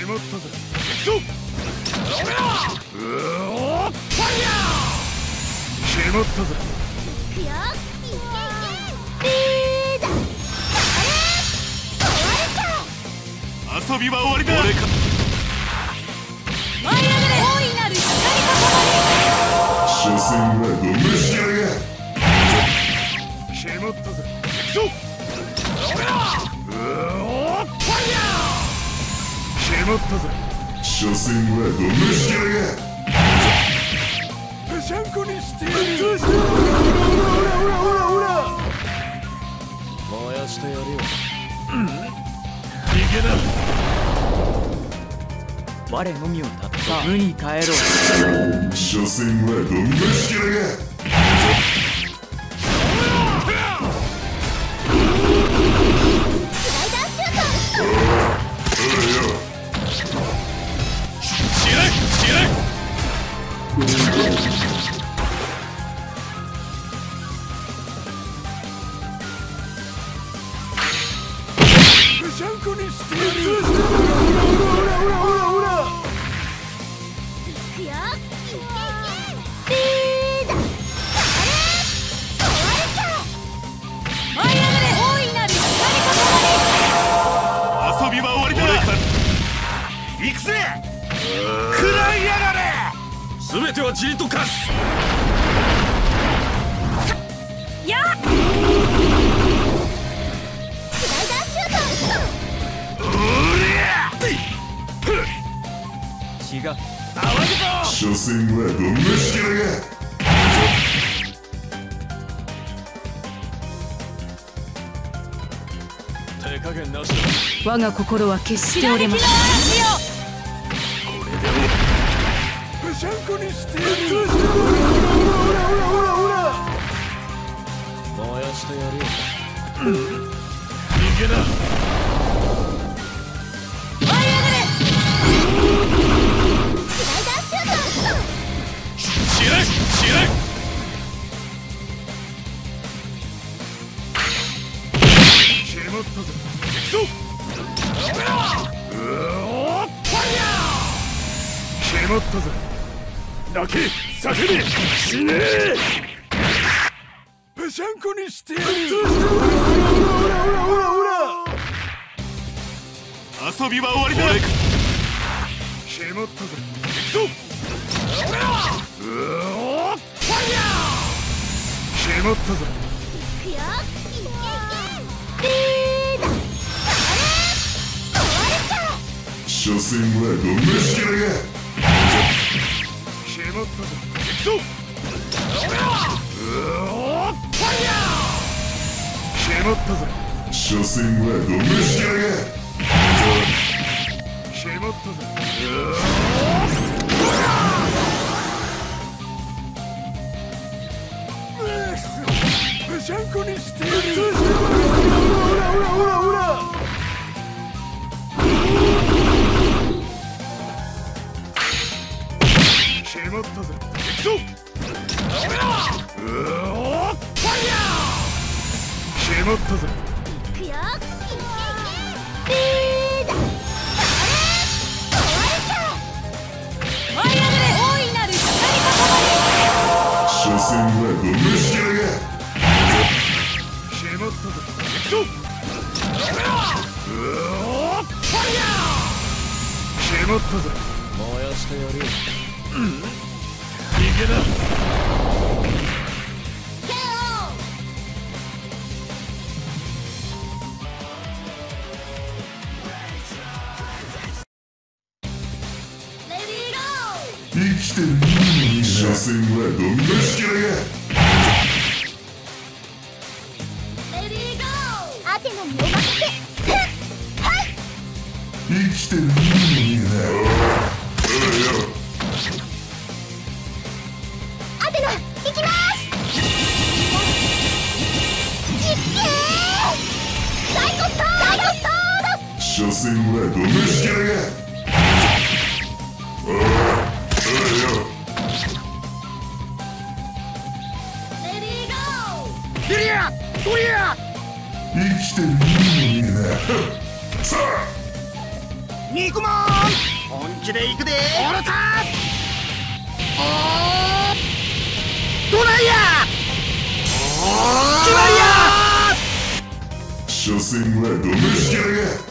まったぜ。行くぞ。うおー、ファイヤー。決まったぜ。 いくよ。いけいけ。だ。終わるか。 遊びは終わりだ。俺か。 舞い上がれ。大いなる光所詮はごめしやが。 決まったぜ。行くぞ。うおー、ファイヤー。決まったぜ。 所詮はごめしやが。 ぺしゃんこにしてやる。燃やしてやるよ。逃げな。 我のみをたった無に帰ろう。 所詮はごめしやが。 ぺしゃんこにしてやる。 いくよ。いけいけ。だ。終わるか。舞い上がれ。大いなる光遊びは終わりだ。行くぜ。食らいやがれ。全ては塵と化す。 やっ。スライダーシュート。 血が騒ぐぞ。 所詮はごめしやが。 手加減なしだ。 我が心は決して折れません。 ぺしゃんこにしてやる。燃やしてやるよ。逃げな。 舞い上がれ。スライダーシュート。 試合試合。決まったぜ。行くぞ。うおー、ファイヤー。決まったぜ。泣け、叫べ、死ねえ。ぺしゃんこにしてやる。遊びは終わりだ。決まったぜ。行くぞ。うおー、ファイヤー。決まったぜ。 いくよ。いけいけ。だ。終わるか。 所詮はごめしやが。 決まったぜ。行くぞ。うおー、ファイヤー。決まったぜ。 所詮はごめしやが。 決まったぜ。ぺしゃんこにしてやる。決まったぜ。行くぞ。うおー、ファイヤー。決まったぜ。 いくよ。いけいけ。だ。終わるか。舞い上がれ。大いなる光所詮はごめしやが。 決まったぜ。行くぞ。うおー、ファイヤー。決まったぜ。燃やしてやるよ。逃げな。 生きてる意味に所詮はごめしやが。 レディーゴー。アテナにお任せ。はい。 生きてる意味にな。 アテナ、行きます。いっけー。サイコスタード。 所詮はごめしやが。 レディーゴー。 リリア、ドリア。 生きてる意味にな。さあ肉まん本気で行くでおろたどないや決まりや所詮はどめしやが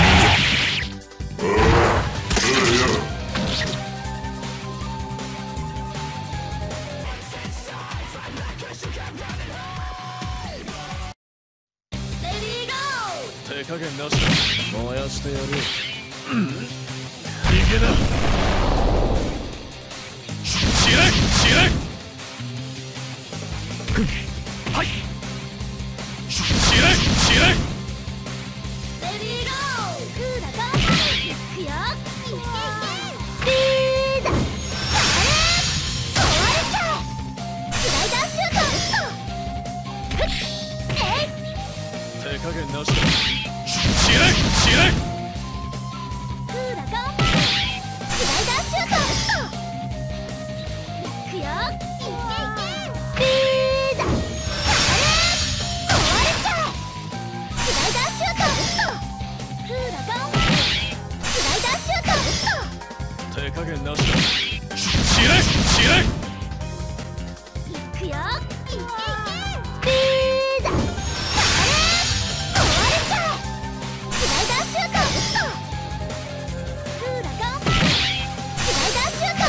手加減なしだ燃やしてやる逃げだ知れ知れはい知れ知れレディーゴークーラ頑張れいくよいけいけリーダー壊れちゃえスライダーシュート手加減なしだ知れ知れクーラ頑張れスライダーシュートいくよいけいけリーダー壊れちゃえスライダーシュートクーラ頑張れスライダーシュート手加減なしだ知れ知れいくよいけいけリーダー壊れちゃえスライダーシュートクーラ頑張れスライダーシュート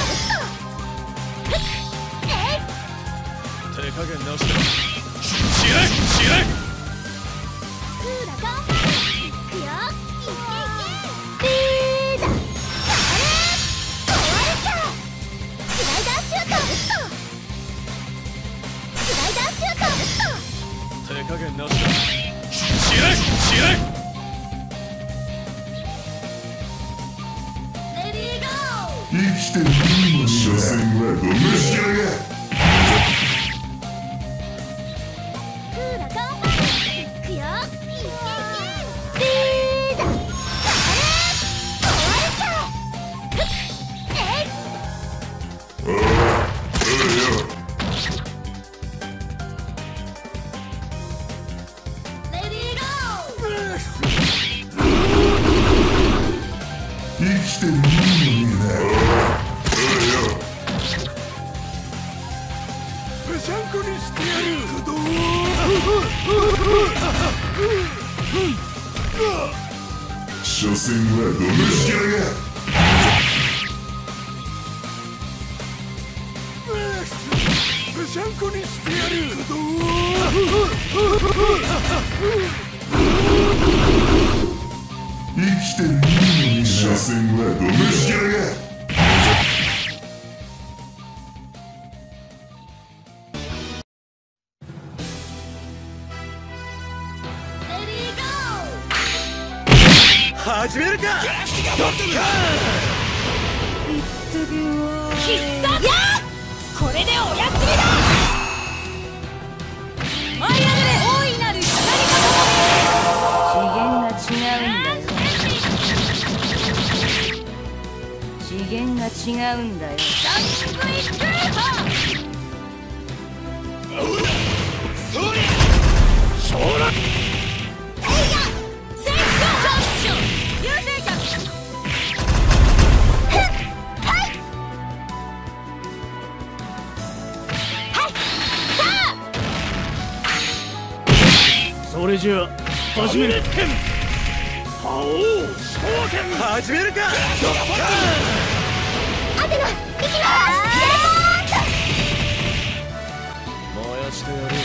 手加減なしだ知れ知れクーラ頑張れいくよいけいけリーダー壊れちゃえスライダーシュートスライダーシュート手加減なしだ知れ知れレディーゴー生きてるいいのに所詮はどめしやがクーラ頑張れいくよいけいけリーダー壊れちゃえレディーゴー生きてるいいのになぺしゃんこにしてやる所詮はどめしやがぺしゃんこにしてやる生きてるいいのに所詮はどめしやがレディーゴ始めるかー必殺やこれでお休みだ舞い上がれ大いなる光次元が違うんだよ。 ダンスイクーパーそらそれじゃあ始める覇王昇天始めるかアテナ行きます燃やしてやる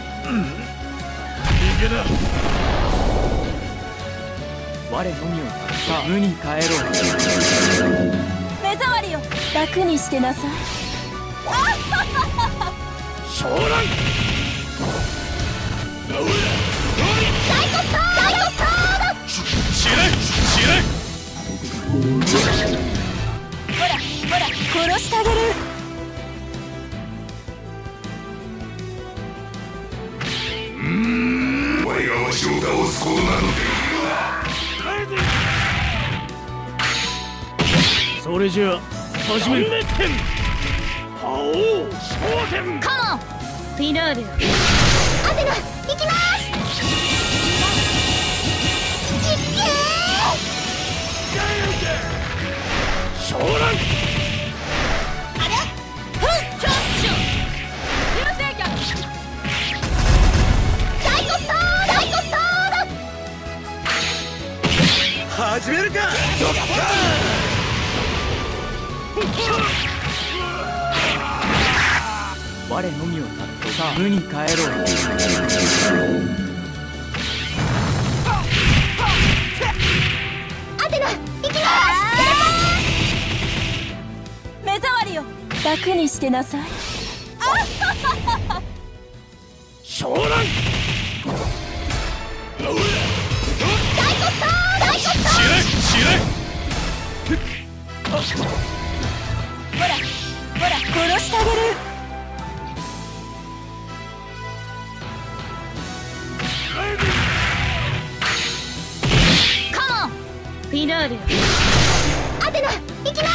逃げだ我のみをさあ無に帰ろう。 目障りを楽にしてなさい昇乱知れ知れほらほら殺してあげるお前がわしを倒すことなどでそれじゃあ始める覇王昇天カモンフィナーレアテナ行きます実験始めるか。 我のみをたってさあ無に帰ろう。 アテナ行きます。目障りを楽にしてなさい。 湘南大骨頭大骨頭。ほらほら殺してあげる。カモンフィナーレ。アテナ行きます。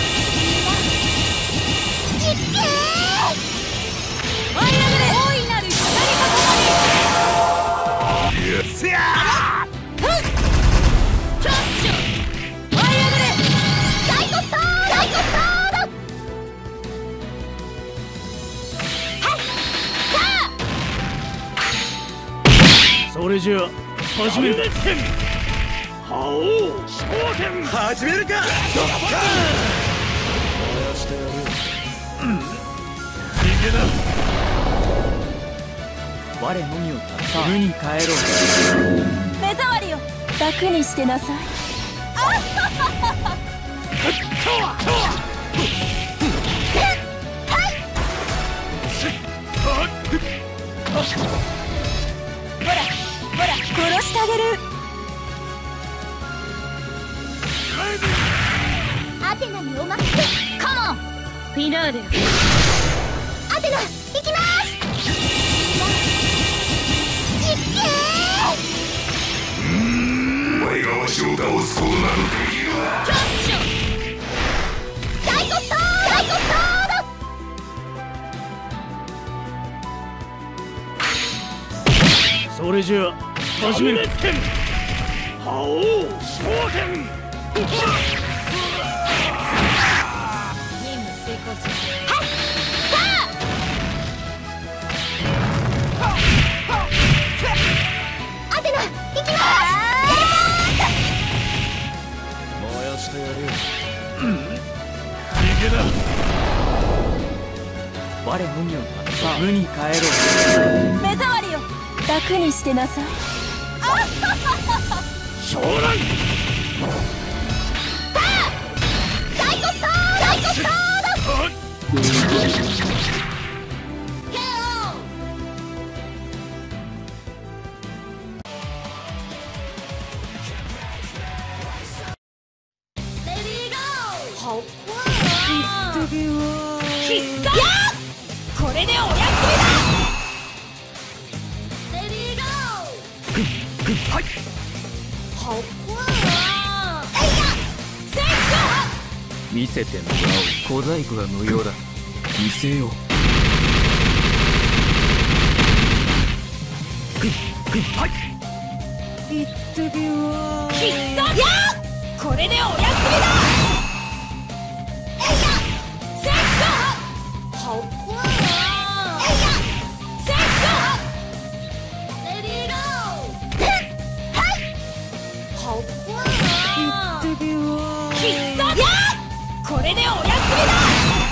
いっけー。ワイラグレ大いなる光と共に。 せやふっちょっちょワイラグレ大骨頭大骨頭だ。はいさあそれじゃあ始める。覇王昇天始めるか。燃やしてやる。逃げな。 我のみをたってさあ無に帰ろう。 目障りを楽にしてなさい。ほらほら殺してあげる。アテナにおまけ。カモンフィナーレ。アテナ行きます。いっけー。 お前がわしを倒すことなどできるわ。 ちょっちょ大骨頭大骨頭だ。 それじゃあ始める。覇王昇天。 任務成功します。はいさあアテナ行きます。 燃やしてやる。逃げな。 我のみをたってさあ無に帰ろう。 目障りを楽にしてなさい。 湘南大骨頭大骨頭だ。必殺これでお休みだ。レディーゴー。 はい。 見せてもらおう。小細工は無用だ。見せよう。 はい。 必殺これでお休みだ。これでお休みだ。